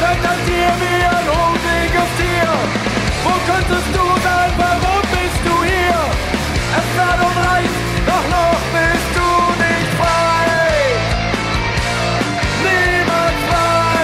Vielleicht ein Tier wie ein hungriges Tier. Wo könntest du sein? Warum bist du hier? Es wird umreißt, doch noch bist du nicht frei. Niemals frei.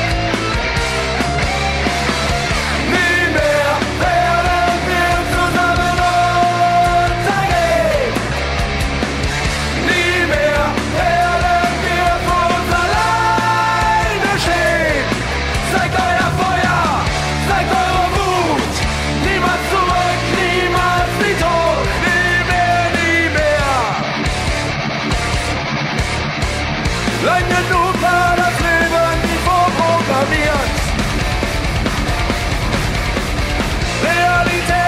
Nie mehr werden wir zusammen untergehen. Nie mehr werden wir vor uns alleine stehen. Zeigt euer Feuer, zeigt eure Wut. Niemals zurück, niemals wie tot. Nie mehr, nie mehr. Lang genug war das Leben wie vorprogrammiert. Realität